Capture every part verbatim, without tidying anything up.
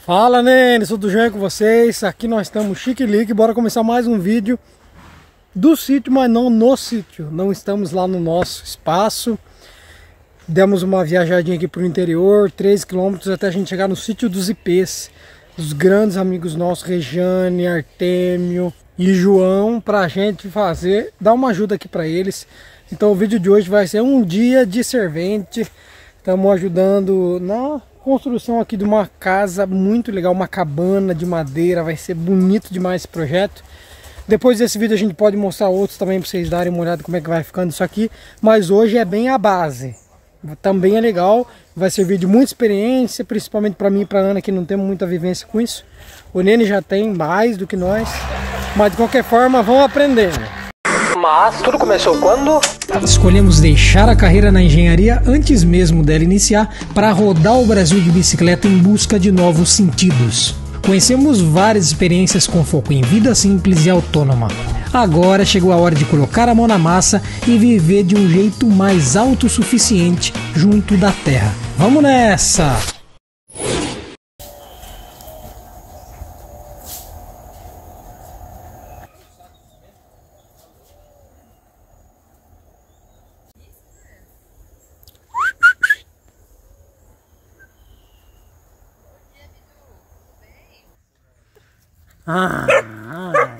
Fala, Nene, tudo bem com vocês? Aqui nós estamos chique-lique, bora começar mais um vídeo do sítio, mas não no sítio. Não estamos lá no nosso espaço. Demos uma viajadinha aqui pro interior, três quilômetros até a gente chegar no sítio dos Ipês, dos grandes amigos nossos, Rejane, Artêmio e João, pra gente fazer, dar uma ajuda aqui pra eles. Então o vídeo de hoje vai ser um dia de servente. Estamos ajudando na construção aqui de uma casa muito legal, uma cabana de madeira. Vai ser bonito demais esse projeto. Depois desse vídeo a gente pode mostrar outros também para vocês darem uma olhada como é que vai ficando isso aqui. Mas hoje é bem a base. Também é legal, vai servir de muita experiência, principalmente para mim e para Ana, que não temos muita vivência com isso. O Nene já tem mais do que nós, mas de qualquer forma vamos aprender. Mas tudo começou quando? Escolhemos deixar a carreira na engenharia antes mesmo dela iniciar para rodar o Brasil de bicicleta em busca de novos sentidos. Conhecemos várias experiências com foco em vida simples e autônoma. Agora chegou a hora de colocar a mão na massa e viver de um jeito mais autossuficiente junto da terra. Vamos nessa! Ah, ah.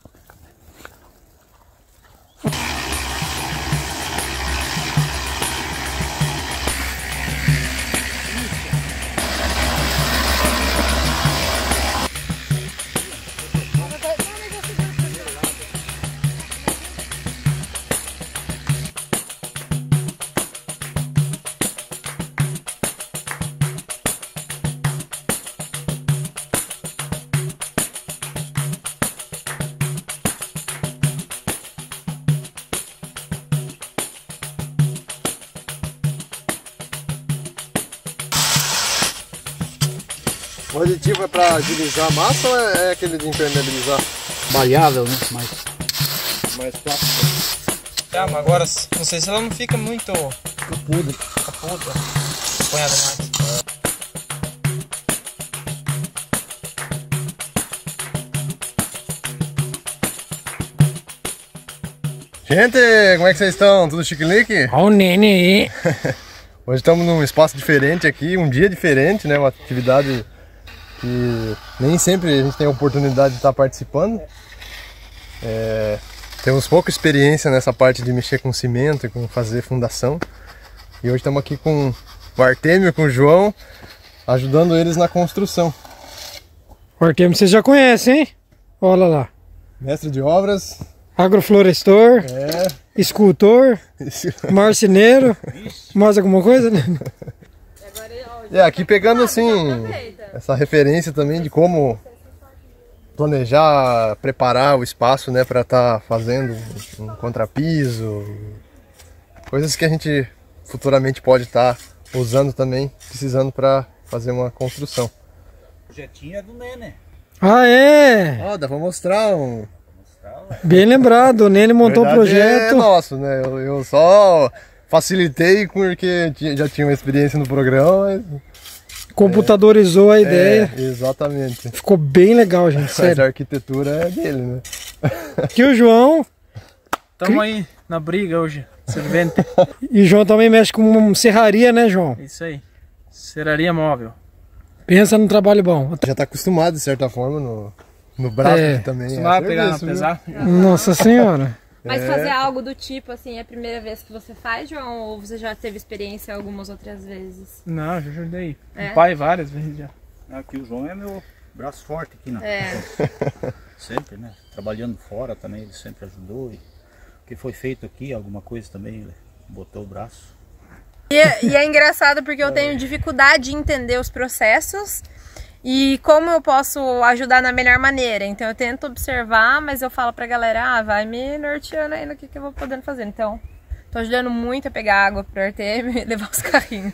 O aditivo é para agilizar a massa ou é aquele de impermeabilizar? Maleável, né? Mais, mais plástico. É, mas agora não sei se ela não fica muito capuda. capuda, apanhada mais. Gente, como é que vocês estão? Tudo chique-lique? Olha o Nene aí. Hoje estamos num espaço diferente aqui, um dia diferente, né? Uma atividade que nem sempre a gente tem a oportunidade de estar participando. É, temos pouca experiência nessa parte de mexer com cimento e com fazer fundação. E hoje estamos aqui com o Artêmio e com o João, ajudando eles na construção. O Artêmio vocês já conhecem, hein? Olha lá. Mestre de obras. Agroflorestor, É. escultor, marceneiro, mais alguma coisa, né? É, aqui pegando assim, essa referência também de como planejar, preparar o espaço, né, para estar fazendo um contrapiso, coisas que a gente futuramente pode estar usando também, precisando para fazer uma construção. O projetinho é do Nene. Ah, é? Ó, dá para mostrar um... Bem lembrado, o Nene montou o projeto. É nosso, né, eu, eu só facilitei porque já tinha uma experiência no programa. Mas... computadorizou a ideia. É, exatamente. Ficou bem legal, gente, sério. Mas a arquitetura é dele, né? Aqui o João. Tamo aí na briga hoje, servente. E o João também mexe com serraria, né, João? Isso aí, serraria móvel. Pensa num trabalho bom. Já tá acostumado, de certa forma, no, no braço É. também. Costumava é pegar na serviço, pesar? Nossa senhora. Mas É. fazer algo do tipo assim é a primeira vez que você faz, João? Ou você já teve experiência algumas outras vezes? Não, já ajudei. É? O pai várias vezes já. Aqui o João é meu braço forte aqui, né? É. Sempre, né? Trabalhando fora também, ele sempre ajudou. E o que foi feito aqui, alguma coisa também, ele botou o braço. E, é- e é engraçado porque eu tenho dificuldade de entender os processos e como eu posso ajudar na melhor maneira. Então eu tento observar, mas eu falo pra galera, ah, vai me norteando aí no que, que eu vou podendo fazer. Então, tô ajudando muito a pegar água pro Artêmio e levar os carrinhos.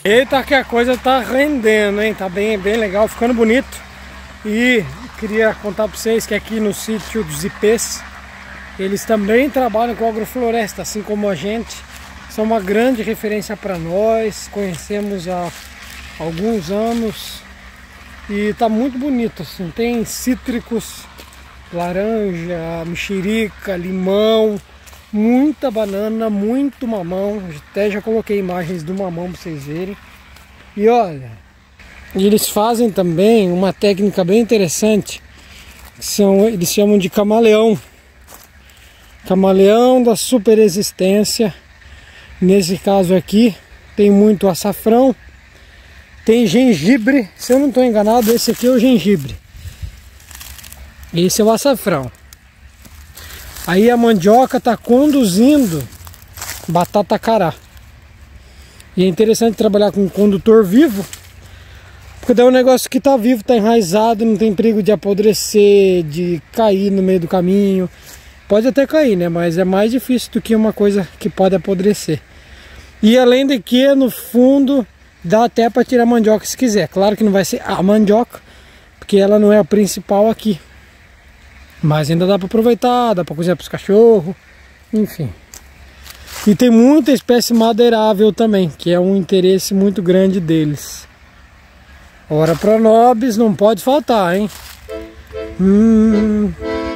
Eita, que a coisa tá rendendo, hein? Tá bem, bem legal, ficando bonito. E queria contar para vocês que aqui no sítio dos Ipês, eles também trabalham com agrofloresta, assim como a gente. São uma grande referência para nós, conhecemos há alguns anos. E tá muito bonito, assim, tem cítricos, laranja, mexerica, limão, muita banana, muito mamão. Até já coloquei imagens do mamão para vocês verem. E olha, eles fazem também uma técnica bem interessante, que são, eles chamam de camaleão. Camaleão da super resistência. Nesse caso aqui tem muito açafrão, tem gengibre, se eu não estou enganado, esse aqui é o gengibre. Esse é o açafrão. Aí a mandioca está conduzindo batata cará. E é interessante trabalhar com um condutor vivo, porque daí o negócio que está vivo, está enraizado, não tem perigo de apodrecer, de cair no meio do caminho. Pode até cair, né? Mas é mais difícil do que uma coisa que pode apodrecer. E além de que, no fundo, dá até para tirar mandioca se quiser. Claro que não vai ser a mandioca, porque ela não é a principal aqui. Mas ainda dá para aproveitar, dá para cozinhar para os cachorros, enfim. E tem muita espécie madeirável também, que é um interesse muito grande deles. Ora, para nobres não pode faltar, hein? Hum...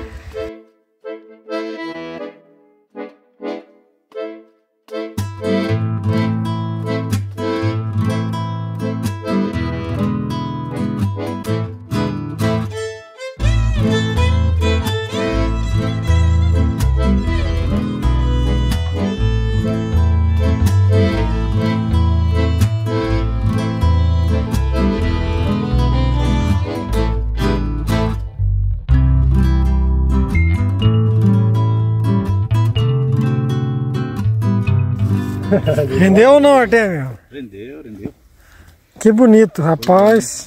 Rendeu ou não, Artemio? Rendeu, rendeu. Que bonito, rapaz.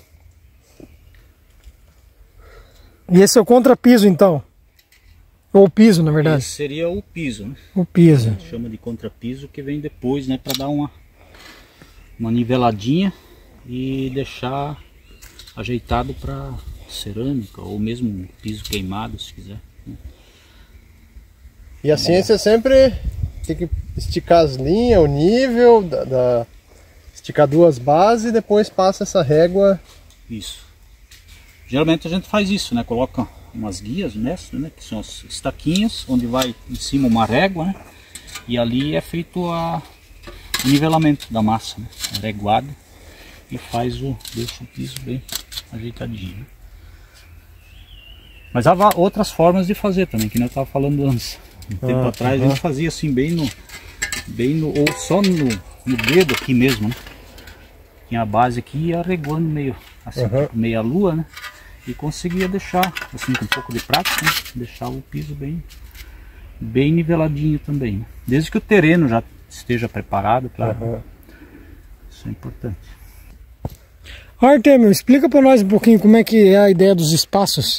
E esse é o contrapiso, então? Ou o piso, na verdade? Esse seria o piso, né? O piso. A gente chama de contrapiso, que vem depois, né? Para dar uma, uma niveladinha e deixar ajeitado para cerâmica ou mesmo piso queimado, se quiser. E a ciência sempre tem que esticar as linhas, o nível, da, da, esticar duas bases e depois passa essa régua. Isso. Geralmente a gente faz isso, né? Coloca umas guias mestre, né? Que são as estaquinhas, onde vai em cima uma régua, né? E ali é feito a, o nivelamento da massa, né? Reguado, e faz o, deixa o piso bem ajeitadinho. Né? Mas há outras formas de fazer também, que eu estava falando antes. Um tempo ah, atrás uhum. a gente fazia assim bem no, bem no, ou só no, no dedo aqui mesmo, né? Tinha a base aqui e ia reguando meio, assim, uhum. meia lua, né? E conseguia deixar, assim, com um pouco de prática, né? Deixar o piso bem, bem niveladinho também, né? Desde que o terreno já esteja preparado, claro. Uhum. Isso é importante. Artemio, explica para nós um pouquinho como é que é a ideia dos espaços.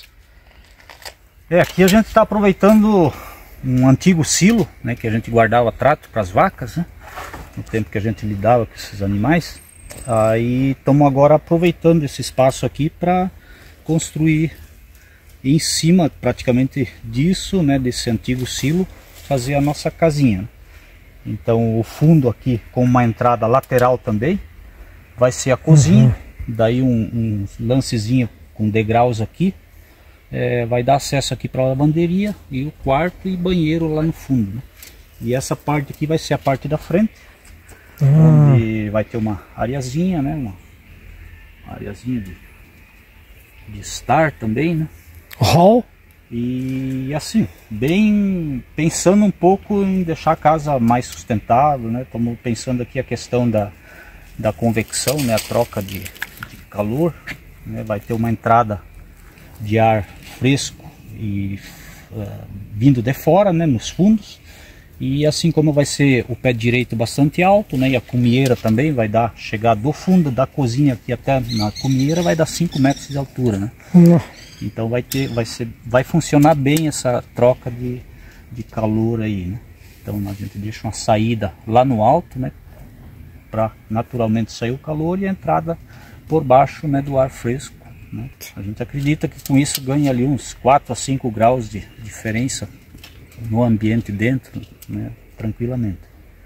É, aqui a gente está aproveitando um antigo silo, né, que a gente guardava trato para as vacas, né, no tempo que a gente lidava com esses animais. Aí estamos agora aproveitando esse espaço aqui para construir em cima praticamente disso, né, desse antigo silo, fazer a nossa casinha. Então o fundo aqui com uma entrada lateral também vai ser a cozinha, uhum. Daí um, um lancezinho com degraus aqui. É, vai dar acesso aqui para a lavanderia e o quarto e banheiro lá no fundo, né? E essa parte aqui vai ser a parte da frente, hum. onde vai ter uma areazinha, né? Uma areazinha de, de estar também, né? Hall. E assim, bem pensando um pouco em deixar a casa mais sustentável, né? Estamos pensando aqui a questão da, da convecção, né? A troca de, de calor, né? Vai ter uma entrada de ar fresco e uh, vindo de fora, né, nos fundos, e assim como vai ser o pé direito bastante alto, né, e a cumieira também vai dar, chegar do fundo da cozinha aqui até na cumieira vai dar cinco metros de altura, né? Uhum. Então vai ter, vai ser, vai funcionar bem essa troca de, de calor aí, né? Então a gente deixa uma saída lá no alto, né, para naturalmente sair o calor e a entrada por baixo, né, do ar fresco, né? A gente acredita que com isso ganha ali uns quatro a cinco graus de diferença no ambiente dentro, né, tranquilamente.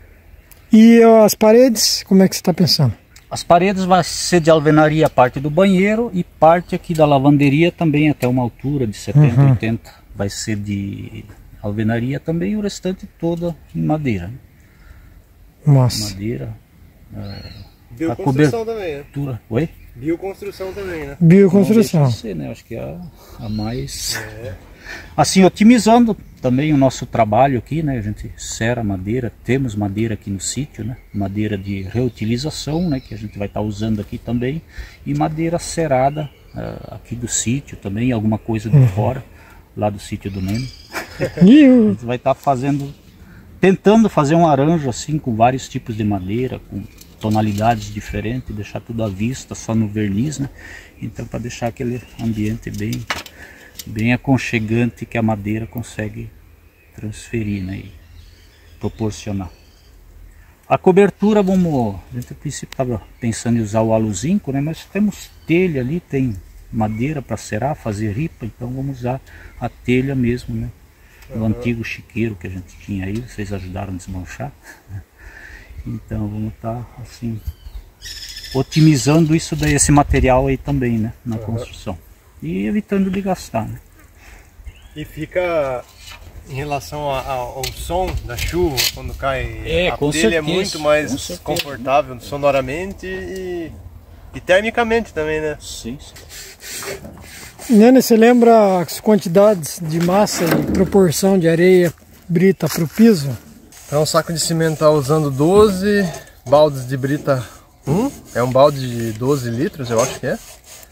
E as paredes, como é que você está pensando? As paredes vai ser de alvenaria a parte do banheiro e parte aqui da lavanderia também até uma altura de setenta, uhum. oitenta vai ser de alvenaria também, e o restante toda em madeira. Né? Nossa. Madeira. É, Bioconstrução também, né? Oi? Bioconstrução também, né? Bioconstrução. Não deixa de ser, né? Acho que é a, a mais... É. Assim, otimizando também o nosso trabalho aqui, né? A gente cera madeira, temos madeira aqui no sítio, né? Madeira de reutilização, né? Que a gente vai estar tá usando aqui também. E madeira cerada uh, aqui do sítio também, alguma coisa de uhum. fora, lá do sítio do Neno. A gente vai estar tá fazendo, tentando fazer um arranjo assim com vários tipos de madeira, com tonalidades diferentes, deixar tudo à vista, só no verniz, né? Então, para deixar aquele ambiente bem, bem aconchegante que a madeira consegue transferir, né? E proporcionar. A cobertura, vamos, a gente a princípio estava pensando em usar o aluzinco, né? Mas temos telha ali, tem madeira para cerar, fazer ripa, então vamos usar a telha mesmo, né? O uhum. antigo chiqueiro que a gente tinha aí, vocês ajudaram a desmanchar, né? Então vamos estar tá, assim otimizando isso daí, esse material aí também, né, na uhum. construção, e evitando de gastar, né? E fica em relação a, a, ao som da chuva quando cai, é, a com telha certeza, é muito mais com confortável sonoramente e, e termicamente também, né? Sim, sim. Nene, você lembra as quantidades de massa e proporção de areia brita para o piso? Para um saco de cimento tá usando doze baldes de brita um, é um balde de doze litros, eu acho que é,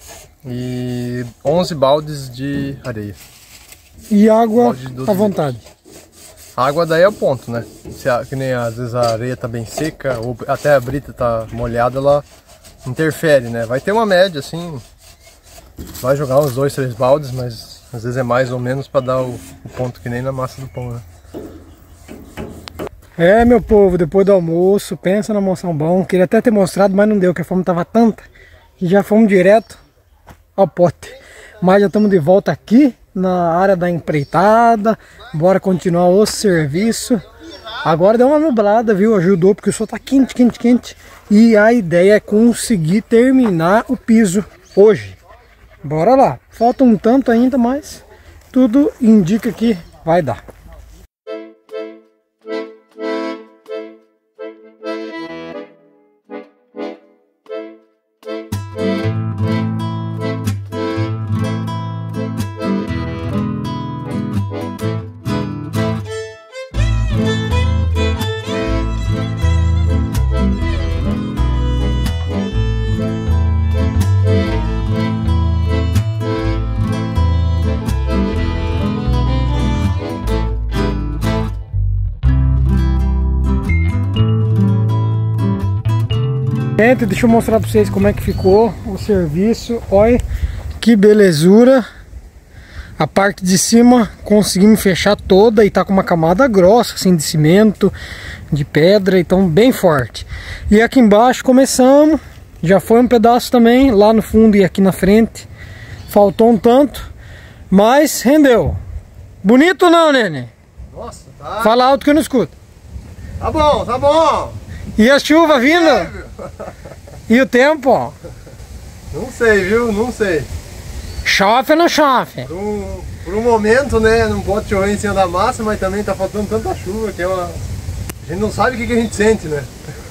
e onze baldes de areia. E água à vontade? A água daí é o ponto, né? Se a, que nem às vezes a areia tá bem seca, ou até a brita tá molhada, ela interfere, né? Vai ter uma média assim, vai jogar uns dois, três baldes, mas às vezes é mais ou menos para dar o, o ponto, que nem na massa do pão, né? É, meu povo, depois do almoço, pensa na moção bom. Queria até ter mostrado, mas não deu, que a fome tava tanta que já fomos direto ao pote. Mas já estamos de volta aqui na área da empreitada. Bora continuar o serviço. Agora deu uma nublada, viu? Ajudou, porque o sol tá quente, quente, quente. E a ideia é conseguir terminar o piso hoje. Bora lá. Falta um tanto ainda, mas tudo indica que vai dar. Gente, deixa eu mostrar para vocês como é que ficou o serviço. Olha que belezura. A parte de cima conseguimos fechar toda e tá com uma camada grossa assim de cimento, de pedra, então bem forte. E aqui embaixo começamos, já foi um pedaço também lá no fundo e aqui na frente. Faltou um tanto, mas rendeu. Bonito ou não, Nene? Nossa, tá. Fala alto que eu não escuto. Tá bom, tá bom. E a chuva vindo? E o tempo, ó? Não sei, viu? Não sei. Chove ou não chove? Por um, por um momento, né? Não pode chover em cima da massa, mas também tá faltando tanta chuva que é uma... a gente não sabe o que, que a gente sente, né?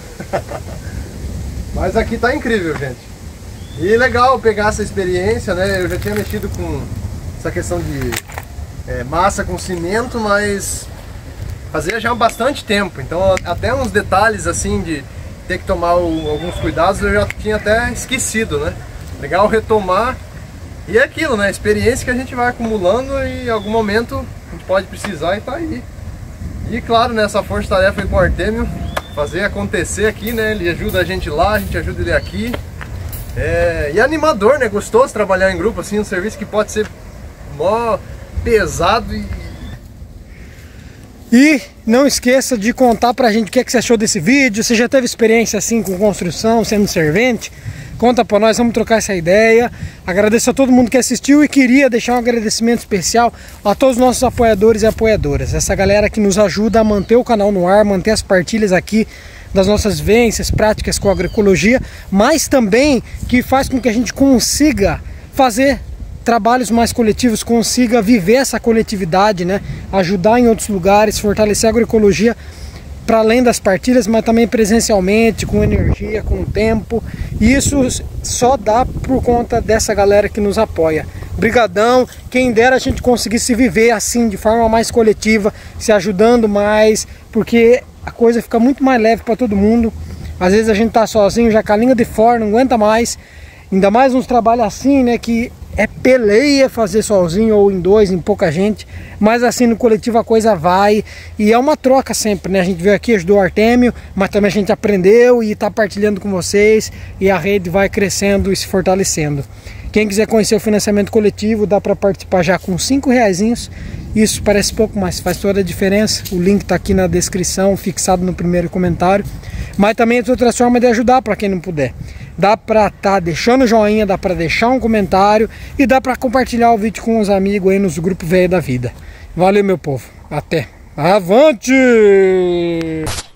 Mas aqui tá incrível, gente. E legal pegar essa experiência, né? Eu já tinha mexido com essa questão de é, massa com cimento, mas fazia já há bastante tempo. Então até uns detalhes assim de ter que tomar o, alguns cuidados eu já tinha até esquecido, né? Legal retomar. E é aquilo, né? A experiência que a gente vai acumulando e em algum momento a gente pode precisar e tá aí. E claro, nessa né, força-tarefa com o Artêmio, fazer acontecer aqui, né? Ele ajuda a gente lá, a gente ajuda ele aqui. É... E é animador, né? Gostoso trabalhar em grupo, assim, um serviço que pode ser mó pesado e... E não esqueça de contar pra gente o que, é que você achou desse vídeo. Você já teve experiência assim com construção, sendo servente? Conta pra nós, vamos trocar essa ideia. Agradeço a todo mundo que assistiu e queria deixar um agradecimento especial a todos os nossos apoiadores e apoiadoras. Essa galera que nos ajuda a manter o canal no ar, manter as partilhas aqui das nossas vivências, práticas com a agroecologia, mas também que faz com que a gente consiga fazer trabalhos mais coletivos, consiga viver essa coletividade, né? Ajudar em outros lugares, fortalecer a agroecologia para além das partilhas, mas também presencialmente, com energia, com tempo. E isso só dá por conta dessa galera que nos apoia. Brigadão, quem dera a gente conseguisse viver assim, de forma mais coletiva, se ajudando mais, porque a coisa fica muito mais leve para todo mundo. Às vezes a gente tá sozinho, já com a língua de fora, não aguenta mais. Ainda mais uns trabalhos assim, né, que é peleia fazer sozinho ou em dois, em pouca gente. Mas assim, no coletivo a coisa vai. E é uma troca sempre, né? A gente veio aqui, ajudou o Artêmio, mas também a gente aprendeu e está partilhando com vocês. E a rede vai crescendo e se fortalecendo. Quem quiser conhecer o financiamento coletivo, dá para participar já com cinco reaisinhos. Isso parece pouco, mas faz toda a diferença. O link está aqui na descrição, fixado no primeiro comentário. Mas também tem outras formas de ajudar para quem não puder. Dá para estar tá deixando joinha, dá para deixar um comentário e dá para compartilhar o vídeo com os amigos aí nos grupos velho da vida. Valeu, meu povo. Até. Avante!